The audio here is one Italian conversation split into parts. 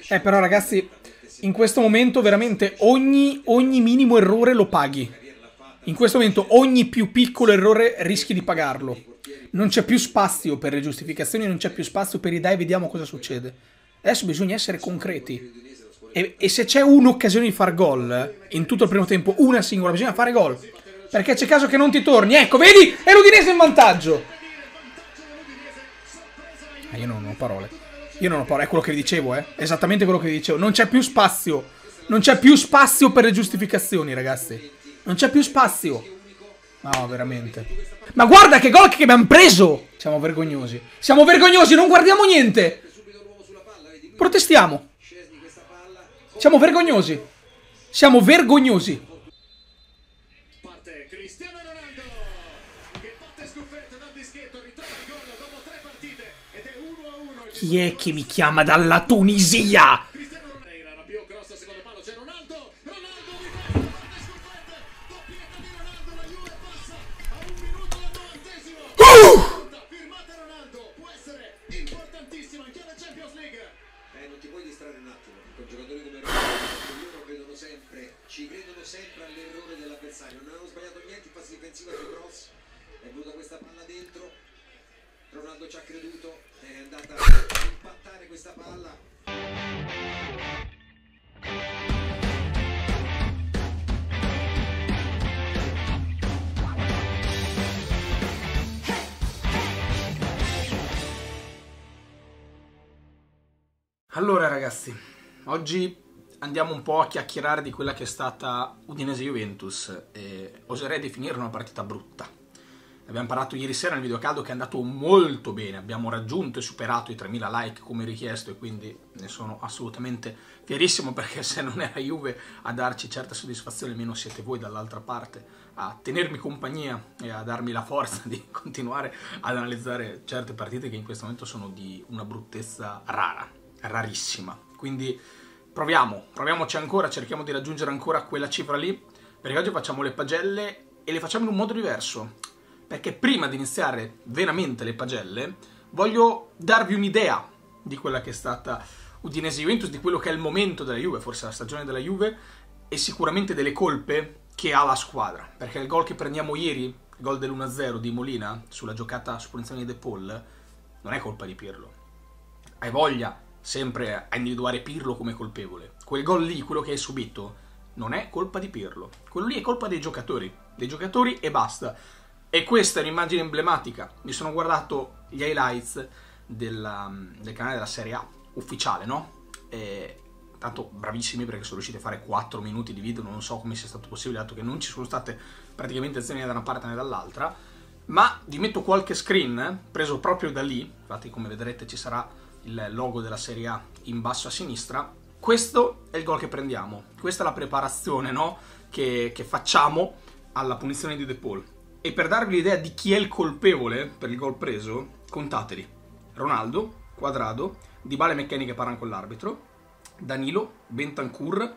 Però ragazzi, in questo momento veramente ogni minimo errore lo paghi. In questo momento ogni più piccolo errore rischi di pagarlo. Non c'è più spazio per le giustificazioni, non c'è più spazio per i dai, vediamo cosa succede. Adesso bisogna essere concreti. E se c'è un'occasione di far gol, in tutto il primo tempo, una singola, bisogna fare gol. Perché c'è caso che non ti torni. Ecco, vedi? È l'Udinese in vantaggio. Io non ho parole. Io non ho parole, è quello che vi dicevo, Esattamente quello che vi dicevo. Non c'è più spazio. Non c'è più spazio per le giustificazioni, ragazzi. Non c'è più spazio. No, veramente. Ma guarda che gol che abbiamo preso! Siamo vergognosi. Siamo vergognosi, non guardiamo niente. Protestiamo. Siamo vergognosi. Siamo vergognosi. Chi è che mi chiama dalla Tunisia? Non ti puoi distrarre un attimo, con giocatori come Ronaldo, loro credono sempre, ci credono sempre all'errore dell'avversario. Non hanno sbagliato niente in fase difensiva sul cross, è venuta questa palla dentro, Ronaldo ci ha creduto, è andata a impattare questa palla. Allora ragazzi, oggi andiamo un po' a chiacchierare di quella che è stata Udinese-Juventus e oserei definire una partita brutta. Abbiamo parlato ieri sera nel video caldo che è andato molto bene, abbiamo raggiunto e superato i 3000 like come richiesto e quindi ne sono assolutamente fierissimo perché se non è la Juve a darci certa soddisfazione, almeno siete voi dall'altra parte a tenermi compagnia e a darmi la forza di continuare ad analizzare certe partite che in questo momento sono di una bruttezza rara. Rarissima, quindi proviamoci ancora, cerchiamo di raggiungere ancora quella cifra lì, perché oggi facciamo le pagelle e le facciamo in un modo diverso, perché prima di iniziare veramente le pagelle voglio darvi un'idea di quella che è stata Udinese-Juventus, di quello che è il momento della Juve, forse la stagione della Juve e sicuramente delle colpe che ha la squadra, perché il gol che prendiamo ieri, il gol dell'1-0 di Molina sulla giocata su punizione di De Paul, non è colpa di Pirlo. Hai voglia sempre a individuare Pirlo come colpevole. Quel gol lì, quello che hai subito, non è colpa di Pirlo. Quello lì è colpa dei giocatori e basta. E questa è un'immagine emblematica. Mi sono guardato gli highlights del canale della Serie A, ufficiale, no? E tanto bravissimi perché sono riusciti a fare 4 minuti di video, non so come sia stato possibile, dato che non ci sono state praticamente azioni né da una parte né dall'altra, ma vi metto qualche screen preso proprio da lì, infatti come vedrete ci sarà il logo della Serie A in basso a sinistra. Questo è il gol che prendiamo, questa è la preparazione, no? che facciamo alla punizione di De Paul. E per darvi l'idea di chi è il colpevole per il gol preso, contateli: Ronaldo, Cuadrado, Dybala e McKennie che parlano con l'arbitro, Danilo, Bentancur,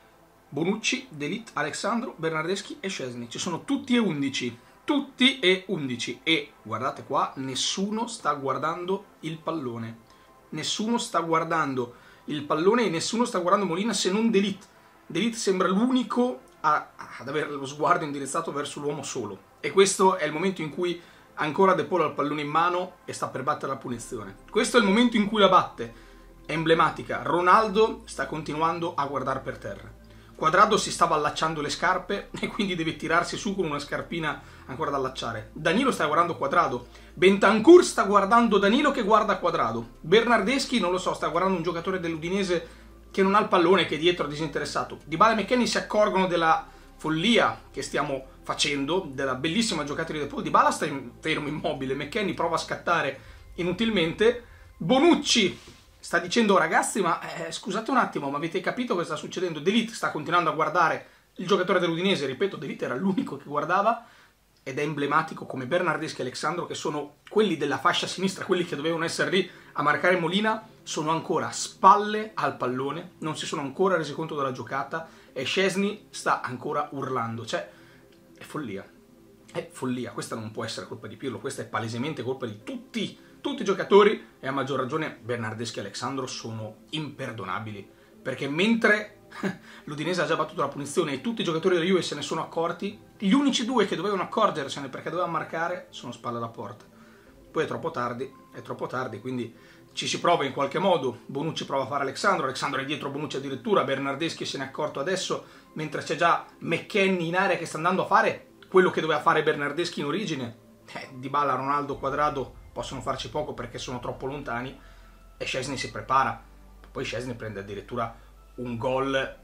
Bonucci, De Ligt, Alexandro, Bernardeschi e Szczęsny. Ci sono tutti e 11. Tutti e 11. E guardate qua, nessuno sta guardando il pallone. Nessuno sta guardando il pallone e nessuno sta guardando Molina se non De Ligt. De Ligt sembra l'unico ad avere lo sguardo indirizzato verso l'uomo solo. E questo è il momento in cui ancora De Paul ha il pallone in mano e sta per battere la punizione. Questo è il momento in cui la batte. È emblematica. Ronaldo sta continuando a guardare per terra. Cuadrado si stava allacciando le scarpe e quindi deve tirarsi su con una scarpina ancora da allacciare. Danilo sta guardando Cuadrado. Bentancur sta guardando Danilo che guarda Cuadrado. Bernardeschi, non lo so, sta guardando un giocatore dell'Udinese che non ha il pallone, che è dietro disinteressato. Dybala e McKennie si accorgono della follia che stiamo facendo, della bellissima giocata di De Paul. Dybala sta fermo immobile, McKennie prova a scattare inutilmente. Bonucci sta dicendo: ragazzi, ma scusate un attimo, ma avete capito cosa sta succedendo? De Ligt sta continuando a guardare il giocatore dell'Udinese, ripeto, De Ligt era l'unico che guardava, ed è emblematico come Bernardeschi e Alexandro, che sono quelli della fascia sinistra, quelli che dovevano essere lì a marcare Molina, sono ancora spalle al pallone, non si sono ancora resi conto della giocata e Szczęsny sta ancora urlando. Cioè, è follia. È follia. Questa non può essere colpa di Pirlo, questa è palesemente colpa di tutti tutti i giocatori, e a maggior ragione Bernardeschi e Alexandro, sono imperdonabili, perché mentre l'Udinese ha già battuto la punizione e tutti i giocatori della Juve se ne sono accorti, gli unici due che dovevano accorgersene perché dovevano marcare sono spalle alla porta. Poi è troppo tardi, quindi ci si prova in qualche modo. Bonucci prova a fare Alexandro è dietro Bonucci addirittura, Bernardeschi se ne è accorto adesso, mentre c'è già McKennie in area che sta andando a fare quello che doveva fare Bernardeschi in origine. Dybala, Ronaldo, Quadrado possono farci poco perché sono troppo lontani, e Szczęsny si prepara. Poi Szczęsny prende addirittura un gol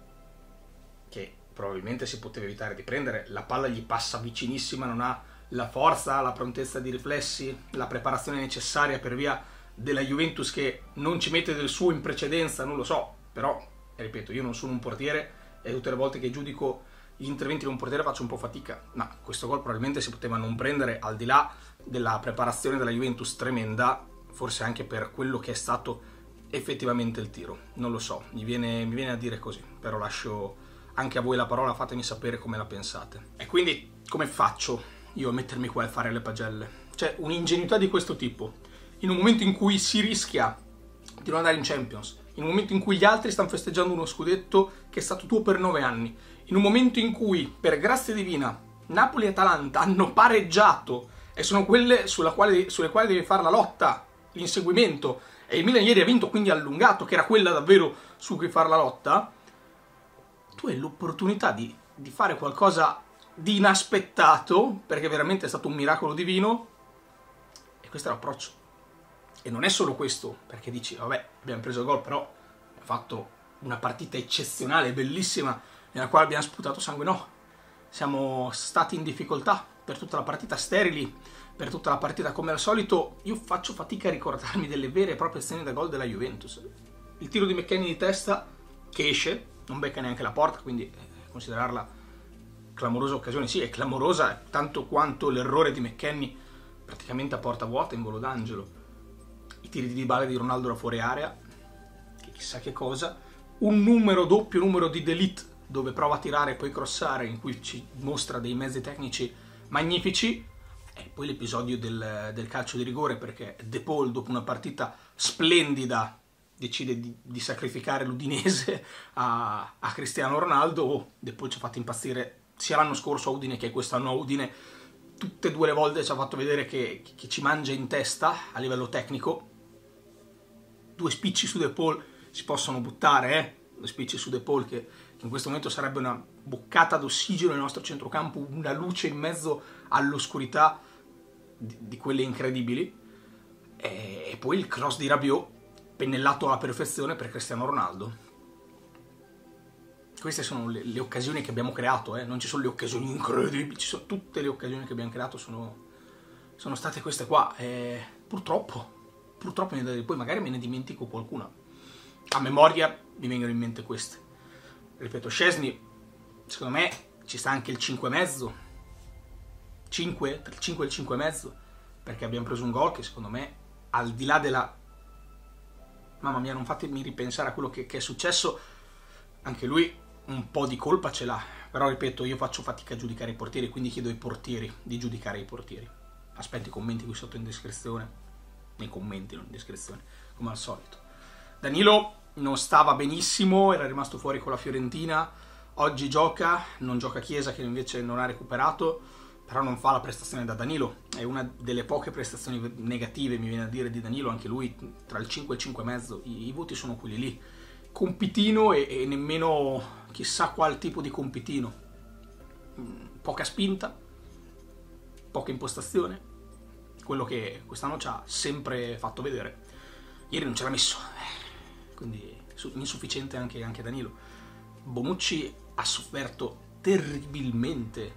che probabilmente si poteva evitare di prendere. La palla gli passa vicinissima, non ha la forza, la prontezza di riflessi, la preparazione necessaria per via della Juventus che non ci mette del suo in precedenza, non lo so, però ripeto, io non sono un portiere e tutte le volte che giudico gli interventi di un portiere faccio un po' fatica, ma questo gol probabilmente si poteva non prendere, al di là della preparazione della Juventus tremenda, forse anche per quello che è stato effettivamente il tiro. Non lo so, mi viene a dire così, però lascio anche a voi la parola, fatemi sapere come la pensate. E quindi come faccio io a mettermi qua e fare le pagelle? Cioè, un'ingenuità di questo tipo, in un momento in cui si rischia di non andare in Champions, in un momento in cui gli altri stanno festeggiando uno scudetto che è stato tuo per 9 anni, in un momento in cui, per grazia divina, Napoli e Atalanta hanno pareggiato e sono quelle sulle quali devi fare la lotta, l'inseguimento, e il Milan ieri ha vinto, quindi allungato, che era quella davvero su cui fare la lotta, tu hai l'opportunità di fare qualcosa di inaspettato, perché veramente è stato un miracolo divino, e questo è l'approccio. E non è solo questo, perché dici, vabbè, abbiamo preso il gol, però abbiamo fatto una partita eccezionale, bellissima, nella quale abbiamo sputato sangue. No, siamo stati in difficoltà per tutta la partita, sterili per tutta la partita, come al solito. Io faccio fatica a ricordarmi delle vere e proprie azioni da gol della Juventus. Il tiro di McKennie di testa che esce, non becca neanche la porta, quindi considerarla clamorosa occasione, sì, è clamorosa tanto quanto l'errore di McKennie praticamente a porta vuota in volo d'angelo. I tiri di Dybala e di Ronaldo da fuori area, che chissà che cosa, un doppio numero di De Ligt dove prova a tirare e poi crossare, in cui ci mostra dei mezzi tecnici magnifici, e poi l'episodio del calcio di rigore, perché De Paul dopo una partita splendida decide di sacrificare l'Udinese a Cristiano Ronaldo. De Paul ci ha fatto impazzire sia l'anno scorso a Udine che quest'anno a Udine, tutte e due le volte ci ha fatto vedere che ci mangia in testa a livello tecnico. 2 spicci su De Paul si possono buttare, 2 spicci su De Paul che in questo momento sarebbe una boccata d'ossigeno nel nostro centrocampo, una luce in mezzo all'oscurità di quelle incredibili. E poi il cross di Rabiot, pennellato alla perfezione per Cristiano Ronaldo. Queste sono le occasioni che abbiamo creato, non ci sono le occasioni incredibili, ci sono tutte le occasioni che abbiamo creato, sono state queste qua. Purtroppo poi magari me ne dimentico qualcuna. A memoria mi vengono in mente queste. Ripeto, Szczęsny, secondo me ci sta anche il 5,5. 5, tra il 5 e il 5,5, perché abbiamo preso un gol che secondo me, al di là della... Mamma mia, non fatemi ripensare a quello che è successo, anche lui un po' di colpa ce l'ha, però ripeto, io faccio fatica a giudicare i portieri, quindi chiedo ai portieri di giudicare i portieri. Aspetto i commenti qui sotto in descrizione, nei commenti, non in descrizione, come al solito. Danilo non stava benissimo, era rimasto fuori con la Fiorentina, oggi gioca, non gioca Chiesa che invece non ha recuperato, però non fa la prestazione da Danilo, è una delle poche prestazioni negative, mi viene a dire, di Danilo, anche lui tra il 5 e il 5,5, i voti sono quelli lì. Compitino e nemmeno chissà qual tipo di compitino, poca spinta, poca impostazione, quello che quest'anno ci ha sempre fatto vedere. Ieri non ce l'ha messo, quindi insufficiente anche Danilo. Bonucci ha sofferto terribilmente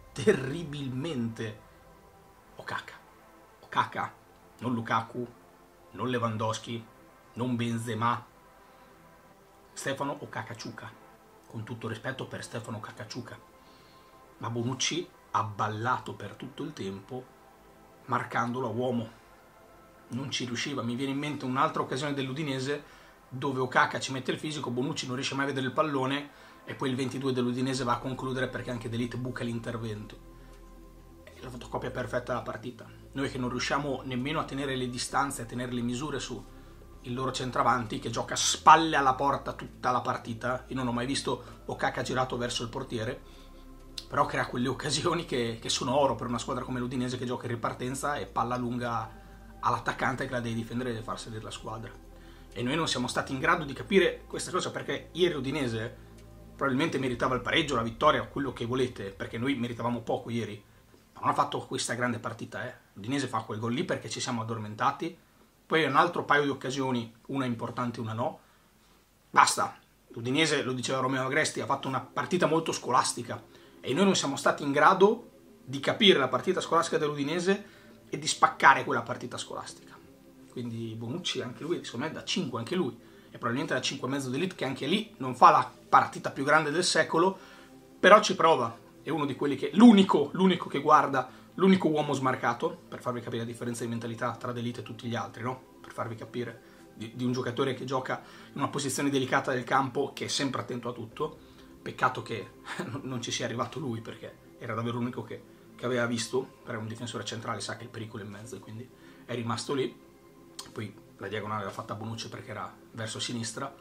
Okaka, non Lukaku, non Lewandowski, non Benzema, Stefano Okaka-Ciuca, con tutto rispetto per Stefano Okaka-Ciuca, ma Bonucci ha ballato per tutto il tempo marcandolo a uomo, non ci riusciva. Mi viene in mente un'altra occasione dell'Udinese dove Okaka ci mette il fisico, Bonucci non riesce mai a vedere il pallone e poi il 22 dell'Udinese va a concludere perché anche De Ligt buca l'intervento. la fotocopia perfetta della partita. Noi che non riusciamo nemmeno a tenere le distanze, a tenere le misure su il loro centravanti, che gioca spalle alla porta tutta la partita. Io non ho mai visto Okaka girato verso il portiere, però crea quelle occasioni che sono oro per una squadra come l'Udinese, che gioca in ripartenza e palla lunga all'attaccante che la deve difendere e deve far salire la squadra. E noi non siamo stati in grado di capire questa cosa, perché ieri l'Udinese probabilmente meritava il pareggio, la vittoria, quello che volete, perché noi meritavamo poco ieri, ma non ha fatto questa grande partita. L'Udinese fa quel gol lì perché ci siamo addormentati, poi un altro paio di occasioni, una importante e una no, basta. L'Udinese, lo diceva Romeo Agresti, ha fatto una partita molto scolastica e noi non siamo stati in grado di capire la partita scolastica dell'Udinese e di spaccare quella partita scolastica. Quindi Bonucci, anche lui, secondo me da 5 anche lui, e probabilmente da 5,5 d'Elite, che anche lì non fa la partita più grande del secolo, però ci prova. È uno di quelli che, l'unico che guarda, l'unico uomo smarcato, per farvi capire la differenza di mentalità tra d'Elite e tutti gli altri, no? Per farvi capire di un giocatore che gioca in una posizione delicata del campo, che è sempre attento a tutto. Peccato che non ci sia arrivato lui, perché era davvero l'unico che aveva visto, per un difensore centrale sa che il pericolo è in mezzo, e quindi è rimasto lì. Poi la diagonale l'ha fatta Bonucci perché era verso sinistra,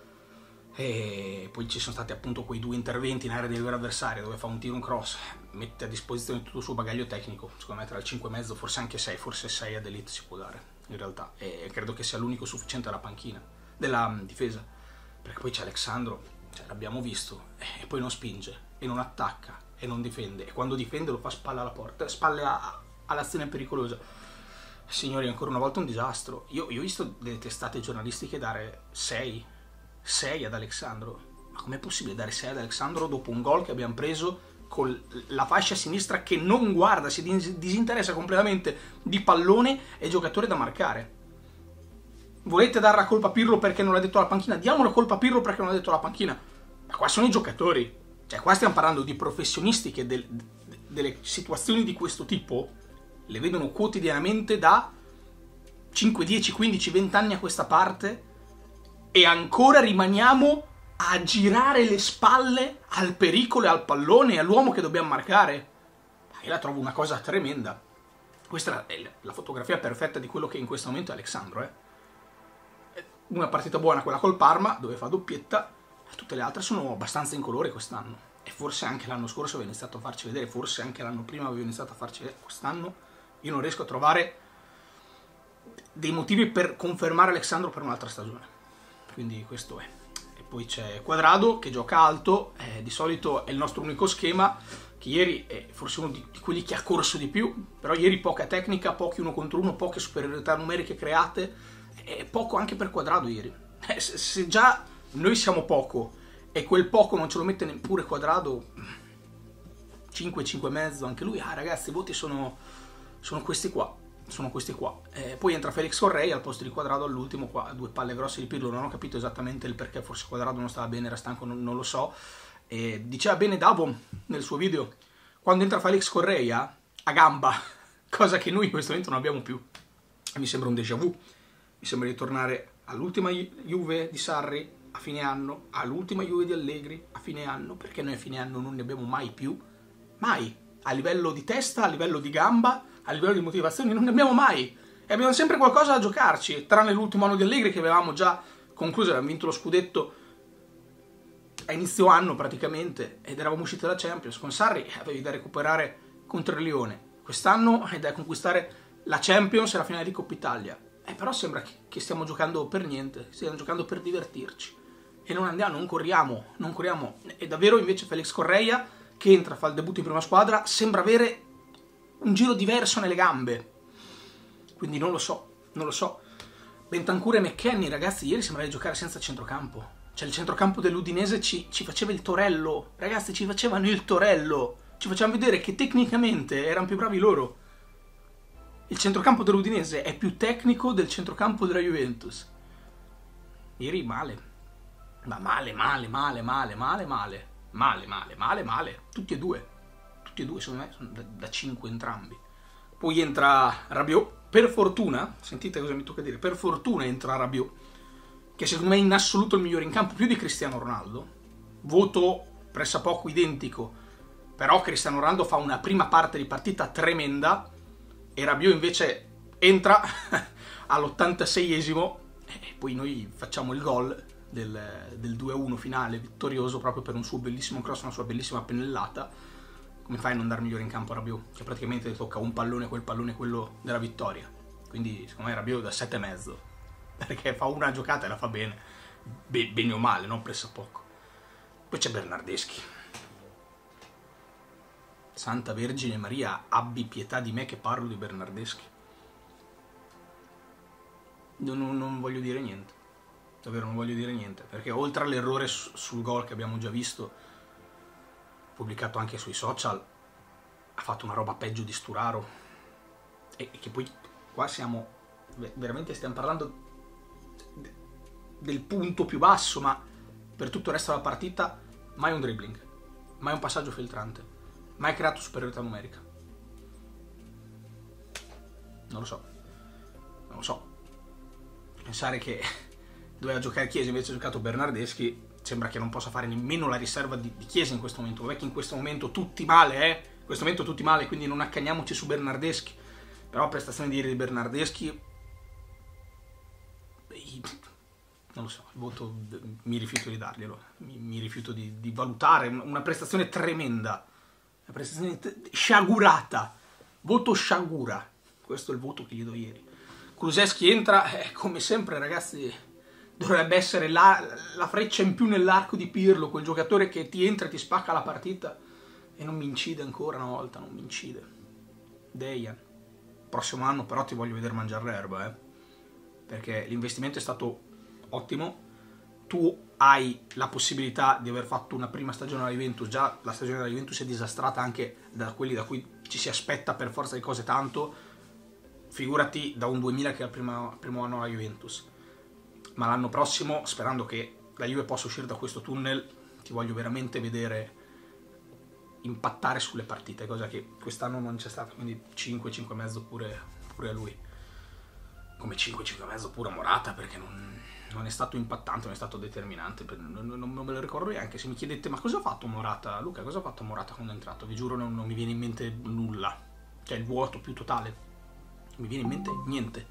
e poi ci sono stati appunto quei 2 interventi in area di rigore avversaria dove fa un tiro, un cross, mette a disposizione tutto il suo bagaglio tecnico. Secondo me tra il 5,5, forse anche 6, forse 6 ad Elite si può dare in realtà, e credo che sia l'unico sufficiente della panchina, della difesa, perché poi c'è Alexandro, l'abbiamo visto, e poi non spinge e non attacca e non difende, e quando difende lo fa spalle alla porta, spalle all'azione pericolosa. Signori, ancora una volta un disastro. Io ho visto delle testate giornalistiche dare 6 ad Alexandro. Ma com'è possibile dare 6 ad Alexandro dopo un gol che abbiamo preso con la fascia sinistra che non guarda, si disinteressa completamente di pallone e giocatore da marcare? Volete dare la colpa a Pirlo perché non l'ha detto alla panchina? Diamo la colpa a Pirlo perché non l'ha detto alla panchina. Ma qua sono i giocatori. Cioè, qua stiamo parlando di professionisti che delle situazioni di questo tipo le vedono quotidianamente da 5, 10, 15, 20 anni a questa parte, e ancora rimaniamo a girare le spalle al pericolo e al pallone e all'uomo che dobbiamo marcare. Io la trovo una cosa tremenda. Questa è la fotografia perfetta di quello che in questo momento è Alexandro. Una partita buona quella col Parma, dove fa doppietta, ma tutte le altre sono abbastanza incolore quest'anno. E forse anche l'anno scorso aveva iniziato a farci vedere, forse anche l'anno prima aveva iniziato a farci vedere. Quest'anno io non riesco a trovare dei motivi per confermare Alexandro per un'altra stagione. Quindi questo è. E poi c'è Quadrado che gioca alto, di solito è il nostro unico schema, che ieri è forse uno di quelli che ha corso di più, però ieri poca tecnica, pochi 1 contro 1, poche superiorità numeriche create, e poco anche per Quadrado ieri. Se già noi siamo poco e quel poco non ce lo mette neppure Quadrado, 5, 5,5 anche lui. Ragazzi, i voti sono questi qua. Poi entra Felix Correa al posto di Quadrado all'ultimo, qua 2 palle grosse di Pirlo. Non ho capito esattamente il perché, forse Quadrado non stava bene, era stanco, non lo so. Diceva bene Davo nel suo video, quando entra Felix Correa a gamba, cosa che noi in questo momento non abbiamo più. Mi sembra un déjà vu, mi sembra di tornare all'ultima Juve di Sarri a fine anno, all'ultima Juve di Allegri a fine anno, perché noi a fine anno non ne abbiamo mai più, mai, a livello di testa, a livello di gamba, a livello di motivazioni, non ne abbiamo mai, e abbiamo sempre qualcosa da giocarci, tranne l'ultimo anno di Allegri che avevamo già concluso, avevamo vinto lo scudetto a inizio anno praticamente, ed eravamo usciti dalla Champions. Con Sarri avevi da recuperare contro il Lione, quest'anno è da conquistare la Champions e la finale di Coppa Italia, però sembra che stiamo giocando per niente, stiamo giocando per divertirci, e non andiamo, non corriamo, e davvero invece Felix Correa, che entra, fa il debutto in prima squadra, sembra avere un giro diverso nelle gambe, quindi non lo so. Bentancur e McKennie, ragazzi, ieri sembrava di giocare senza centrocampo. Cioè il centrocampo dell'Udinese ci faceva il torello, ragazzi, ci facevano il torello, ci facevano vedere che tecnicamente erano più bravi loro. Il centrocampo dell'Udinese è più tecnico del centrocampo della Juventus. Ieri male, ma male, tutti e due secondo me sono da 5 entrambi. Poi entra Rabiot, per fortuna, sentite cosa mi tocca dire, per fortuna entra Rabiot, che secondo me è in assoluto il migliore in campo, più di Cristiano Ronaldo, voto pressappoco identico Però Cristiano Ronaldo fa una prima parte di partita tremenda e Rabiot invece entra all'86esimo e poi noi facciamo il gol del 2-1 finale, vittorioso proprio per un suo bellissimo cross, una sua bellissima pennellata. Come fai a non dar migliore in campo a Rabiot? Che praticamente tocca un pallone, quel pallone, quello della vittoria. Quindi secondo me Rabiot da 7,5, perché fa una giocata e la fa bene, bene o male, non presso poco. Poi c'è Bernardeschi. Santa Vergine Maria, abbi pietà di me che parlo di Bernardeschi. Non voglio dire niente, davvero non voglio dire niente, perché oltre all'errore sul gol che abbiamo già visto, pubblicato anche sui social, ha fatto una roba peggio di Sturaro, e che poi qua siamo, veramente stiamo parlando del punto più basso, ma per tutto il resto della partita mai un dribbling, mai un passaggio filtrante, mai creato superiorità numerica. Non lo so. Pensare che doveva giocare Chiesa invece ha giocato Bernardeschi, sembra che non possa fare nemmeno la riserva di Chiesa in questo momento. Vabbè che in questo momento tutti male, in questo momento tutti male, quindi non accagniamoci su Bernardeschi. Però la prestazione di ieri di Bernardeschi, non lo so, il voto mi rifiuto di darglielo, mi rifiuto di valutare, una prestazione tremenda, una prestazione sciagurata, voto sciagura, questo è il voto che gli do ieri. Kulusevski entra, come sempre ragazzi, dovrebbe essere la freccia in più nell'arco di Pirlo, quel giocatore che ti entra e ti spacca la partita, e non mi incide ancora una volta, non mi incide. Dejan, prossimo anno però ti voglio vedere mangiare l'erba, perché l'investimento è stato ottimo, tu hai la possibilità di aver fatto una prima stagione alla Juventus, già la stagione della Juventus è disastrata anche da quelli da cui ci si aspetta per forza di cose tanto, figurati da un 2000 che è il primo anno alla Juventus. Ma l'anno prossimo, sperando che la Juve possa uscire da questo tunnel, ti voglio veramente vedere impattare sulle partite, cosa che quest'anno non c'è stata, quindi 5,5 pure a lui. Come 5,5 pure a Morata, perché non è stato impattante, non è stato determinante, non me lo ricordo neanche. Se mi chiedete ma cosa ha fatto Morata, Luca, cosa ha fatto Morata quando è entrato, vi giuro non mi viene in mente nulla, cioè il vuoto più totale, non mi viene in mente niente.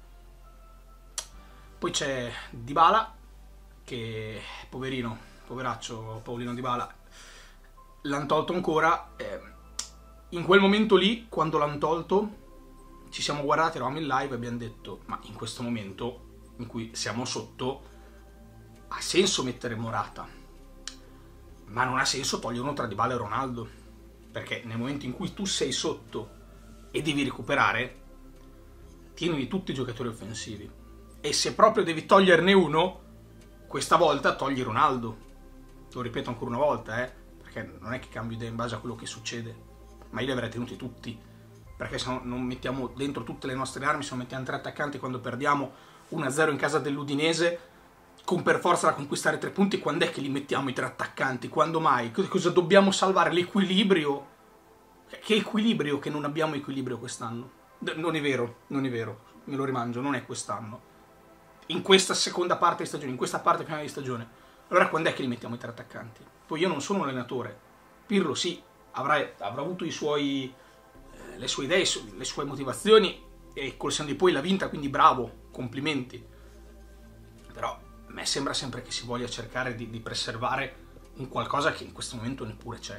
Poi c'è Dybala, che poveraccio Paolino Dybala, l'hanno tolto ancora. In quel momento lì, quando l'hanno tolto, ci siamo guardati, eravamo in live e abbiamo detto ma in questo momento in cui siamo sotto ha senso mettere Morata, ma non ha senso togliere uno tra Dybala e Ronaldo, perché nel momento in cui tu sei sotto e devi recuperare, tieni tutti i giocatori offensivi, e se proprio devi toglierne uno, questa volta togli Ronaldo. Lo ripeto ancora una volta, perché non è che cambio idea in base a quello che succede, ma io li avrei tenuti tutti, perché se no non mettiamo dentro tutte le nostre armi, se non mettiamo 3 attaccanti quando perdiamo 1-0 in casa dell'Udinese, con per forza da conquistare 3 punti, quando è che li mettiamo i 3 attaccanti? Quando mai? Cosa dobbiamo salvare? L'equilibrio? Che equilibrio? Che non abbiamo equilibrio quest'anno. Non è vero, me lo rimangio, non è quest'anno. In questa seconda parte di stagione, in questa parte finale di stagione. Allora quando è che li mettiamo i 3 attaccanti? Poi io non sono un allenatore. Pirlo sì, avrà avuto le sue idee, le sue motivazioni, e col senno di poi l'ha vinta, quindi bravo, complimenti. Però a me sembra sempre che si voglia cercare di preservare un qualcosa che in questo momento neppure c'è.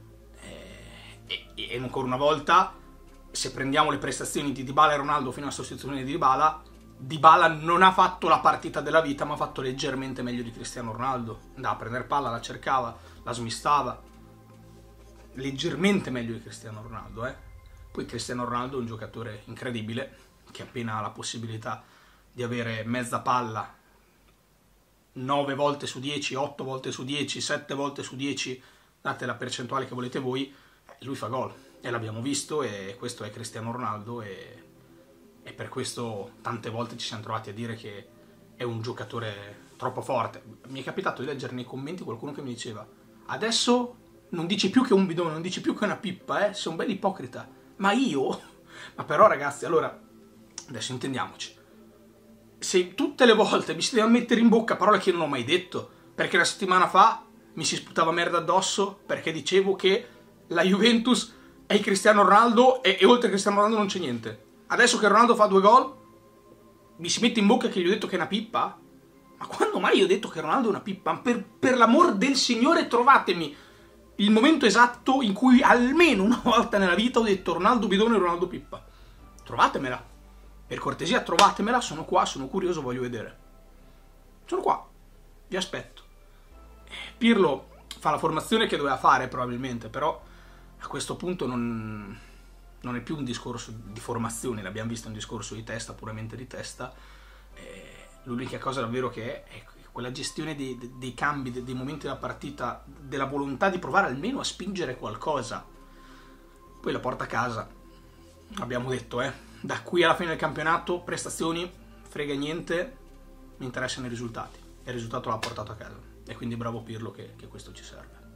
E ancora una volta, se prendiamo le prestazioni di Dybala e Ronaldo fino alla sostituzione di Dybala non ha fatto la partita della vita, ma ha fatto leggermente meglio di Cristiano Ronaldo. Andava a prendere palla, la cercava, la smistava, leggermente meglio di Cristiano Ronaldo. Poi Cristiano Ronaldo è un giocatore incredibile, che appena ha la possibilità di avere mezza palla 9 volte su 10, 8 volte su 10, 7 volte su 10, date la percentuale che volete voi, lui fa gol, e l'abbiamo visto, e questo è Cristiano Ronaldo, e per questo tante volte ci siamo trovati a dire che è un giocatore troppo forte. Mi è capitato di leggere nei commenti qualcuno che mi diceva adesso non dici più che è un bidone, non dici più che è una pippa, sei un bel ipocrita. Ma io? Ma però ragazzi, allora, adesso intendiamoci, se tutte le volte mi si deve mettere in bocca parole che non ho mai detto, perché la settimana fa mi si sputava merda addosso perché dicevo che la Juventus è il Cristiano Ronaldo e oltre a Cristiano Ronaldo non c'è niente. Adesso che Ronaldo fa 2 gol, mi si mette in bocca che gli ho detto che è una pippa? Ma quando mai io ho detto che Ronaldo è una pippa? Per l'amor del Signore trovatemi il momento esatto in cui almeno una volta nella vita ho detto Ronaldo bidone e Ronaldo pippa. Trovatemela. Per cortesia trovatemela, sono qua, sono curioso, voglio vedere. Sono qua, vi aspetto. Pirlo fa la formazione che doveva fare probabilmente, però a questo punto non è più un discorso di formazione, l'abbiamo visto, un discorso di testa, puramente di testa. L'unica cosa davvero che è quella gestione dei cambi, dei momenti della partita, della volontà di provare almeno a spingere qualcosa. Poi la porta a casa, abbiamo detto, da qui alla fine del campionato, prestazioni, frega niente, mi interessano i risultati. E il risultato l'ha portato a casa. E quindi bravo Pirlo che questo ci serve.